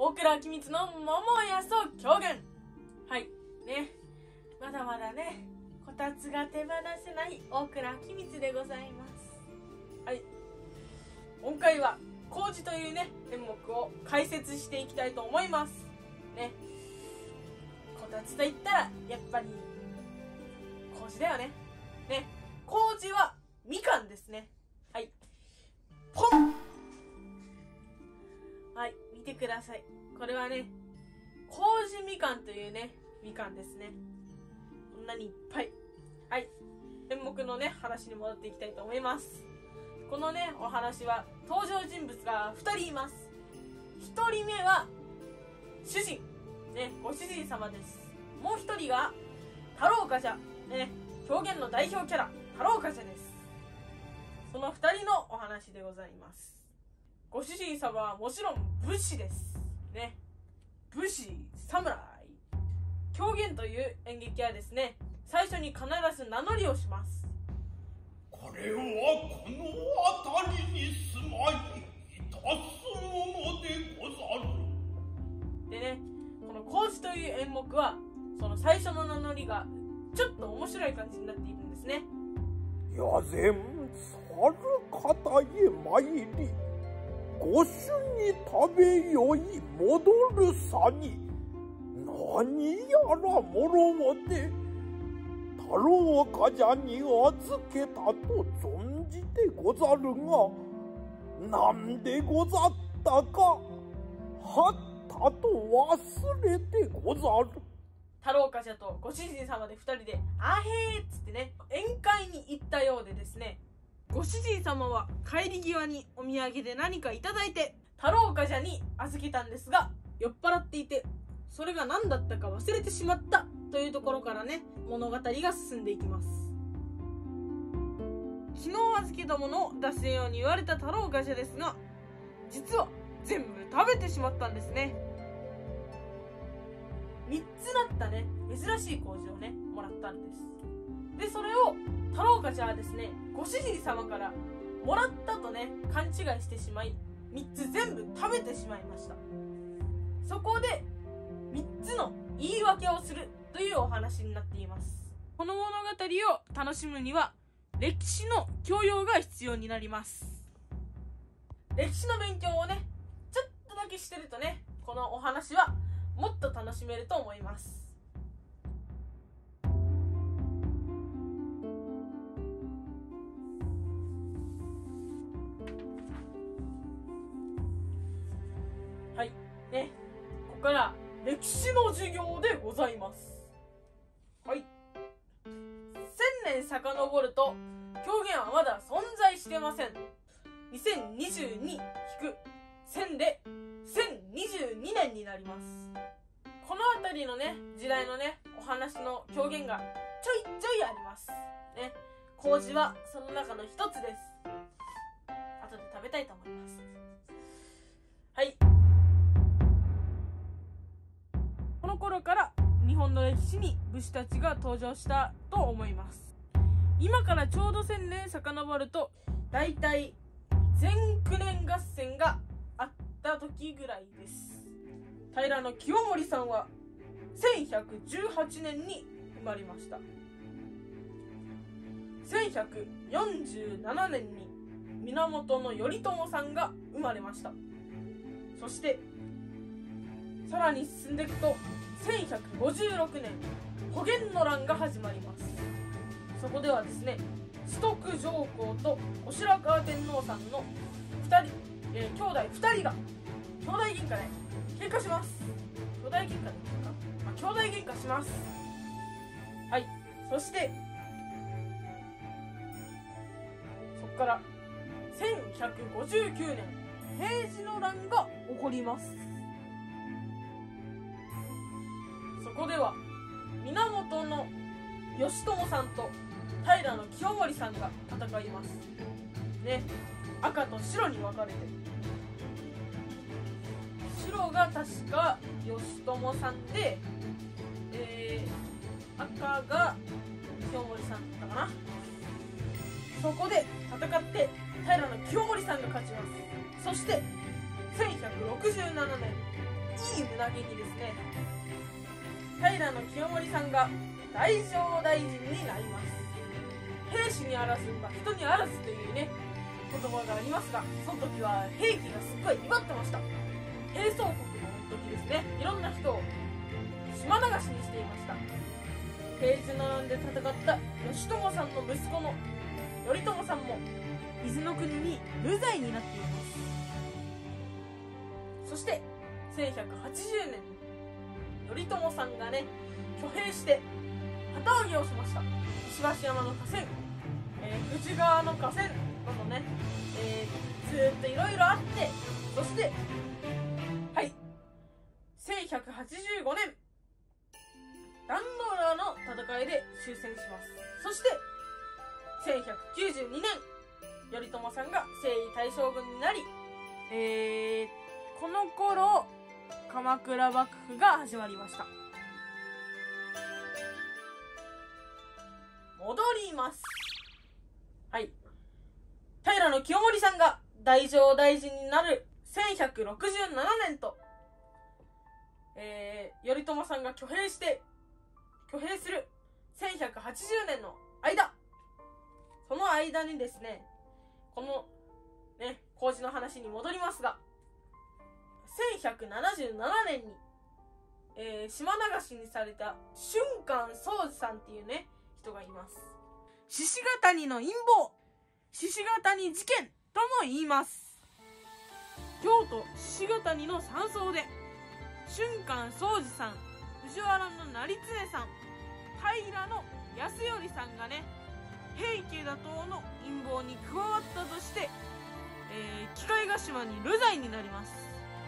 大倉機密の桃屋と狂言。はいね、まだまだねこたつが手放せない大倉機密でございます。はい、今回は工事というね演目を解説していきたいと思いますね。こたつといったらやっぱり工事だよね。工事はみかんですね。はい、ポン。はい、見てください。これはね工事みかんというねみかんですね。こんなにいっぱい。はい、演目のね話に戻っていきたいと思います。このねお話は登場人物が2人います。1人目は主人ね、ご主人様です。もう1人が太郎冠者ね、狂言の代表キャラ太郎冠者です。その2人のお話でございます。ご主人様はもちろん武士ですね。武士、侍。狂言という演劇はですね、最初に必ず名乗りをします。 これはこの辺りに住まいいたすものでござる。 でね、この工事という演目はその最初の名乗りがちょっと面白い感じになっているんですね。 やぜん去る方へ参り、ご主に食べよい戻るさに、何やらもろもて太郎冠者に預けたと存じてござるが、なんでござったかはったと忘れてござる。 太郎冠者とご主人様で2人であへーっつってね宴会に行ったようでですね、ご主人様は帰り際にお土産で何かいただいて太郎冠者に預けたんですが、酔っ払っていてそれが何だったか忘れてしまったというところからね物語が進んでいきます。昨日預けたものを出すように言われた太郎冠者ですが、実は全部食べてしまったんですね。3つだったね珍しい麹をねもらったんです。でそれを太郎冠者はですねご主人様からもらったとね勘違いしてしまい3つ全部食べてしまいました。そこで3つの言い訳をするというお話になっています。この物語を楽しむには歴史の教養が必要になります。歴史の勉強をねちょっとだけしてるとね、このお話はもっと楽しめると思います。はいね、ここから歴史の授業でございます。はい、1000年遡ると狂言はまだ存在してません。2022-1000で1022年になります。この辺りのね時代のねお話の狂言がちょいちょいありますね。工事はその中の一つです。後で食べたいと思います。はい、この頃から日本の歴史に武士たちが登場したと思います。今からちょうど1000年遡るとだいたい全九年合戦があった時ぐらいです。平清盛さんは1118年に生まれました。1147年に源頼朝さんが生まれました。そしてさらに進んでいくと1156年保元の乱が始まります。そこではですね崇徳上皇と後白河天皇さんの兄弟2人が兄弟喧嘩で喧嘩します。兄弟喧嘩で兄弟喧嘩します。はい、そしてそこから1159年平治の乱が起こります。そこでは源義朝さんと平清盛さんが戦いますね。赤と白に分かれて、白が確か義朝さんで、赤が清盛さんだったかな。そこで戦って平清盛さんが勝ちます。そして1167年い胸毛にですね、平清盛さんが大乗大臣になります。兵士にあらず、人にあらずというね言葉がありますが、その時は兵器がすっごい威張ってました。平宋国の時ですね、いろんな人を島流しにしていました。平時の乱で戦った義朝さんの息子の頼朝さんも伊豆の国に流罪になっています。そして1180年、頼朝さんがね挙兵して旗揚げをしました。石橋山の河川、富士川の河川などね、ずーっといろいろあって、そしてはい1185年壇ノ浦の戦いで終戦します。そして1192年頼朝さんが征夷大将軍になり、この頃鎌倉幕府が始まりました。戻ります。はい、平清盛さんが大乗大臣になる1167年と、頼朝さんが挙兵する1180年の間、その間にですね、このね麹の話に戻りますが、1177年に、島流しにされた春官宗司さんっていうね人がいます。鹿ヶ谷の陰謀、鹿ヶ谷事件とも言います。京都鹿ヶ谷の山荘で春官宗司さん、藤原の成常さん、平康頼さんがね平家打倒の陰謀に加わったとして、鬼界ヶ島に流罪になります。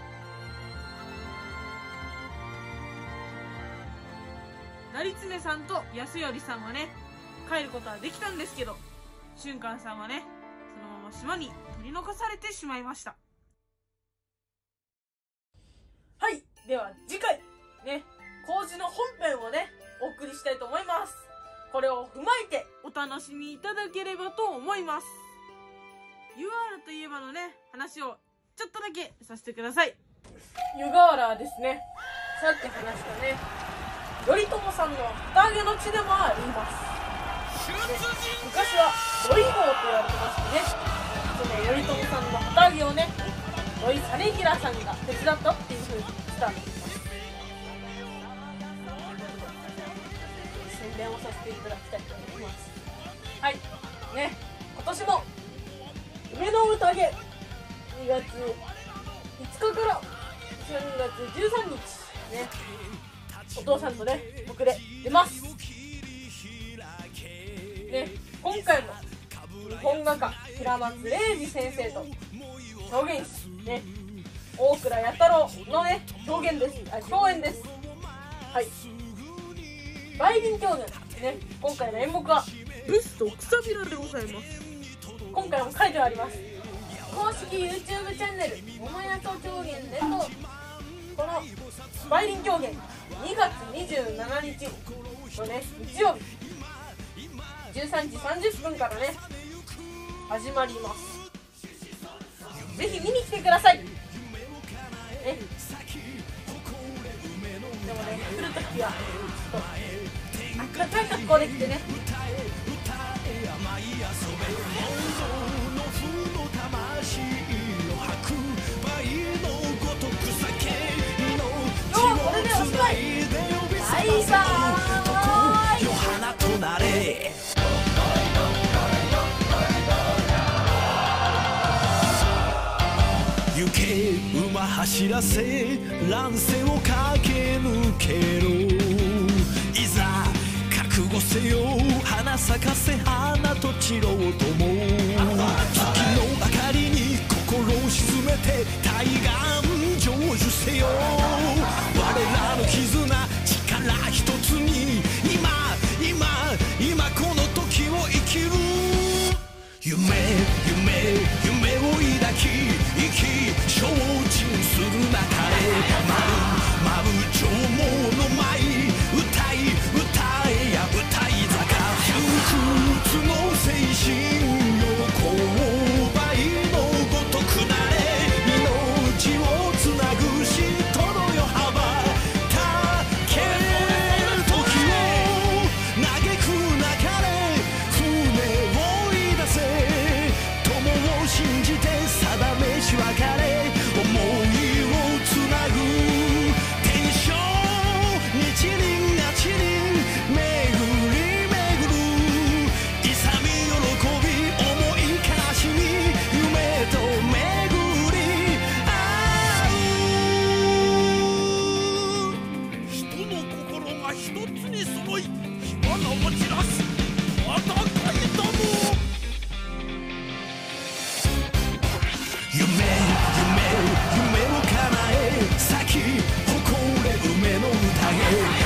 成常さんと康頼さんはね帰ることはできたんですけど、春官さんはねそのまま島に取り残されてしまいました。はい、では次回ね麹の本編をねお送りしたいと思います。これを踏まえてお楽しみいただければと思います。 UR といえばのね話をちょっとだけさせてください。湯河原はですね、さっき話したね頼朝さんの旗揚げの地でもあります。昔は土井郷と言われてましてね、その頼朝さんの旗揚げをね土井実平さんが手伝ったっていう風に伝わっています。宣伝をさせていただきたいと思います。はいね、今年も梅の宴2月5日から3月13日ね、お父さんとね僕で出ますね。今回も日本画家平松礼二先生と表現師ね大倉弥太郎のね共演です。はい、梅林狂言ね、今回の演目はブスとくさびらでございます。今回も書いてあります。公式 YouTube チャンネル桃屋と狂言でと、この梅林狂言2月27日のね日曜日13時30分からね始まります。ぜひ見に来てくださいね。でもね来るときはちょっとあったかい格好で来てね。今日はこれでおしまい。バイバーイ。よ花となれ。行け馬走らせ乱世を駆け抜けろ。いざ覚悟せよ花咲かせ花と散ろうとも。月の明かりに心を沈めて対岸成就せよ。我らの絆力一つに今この時を生きる。夢を抱き生き精進する中へ舞う上毛の舞歌えや歌い坂窮屈の精神よ勾配のごとくなれ。命をつなぐ人のよえ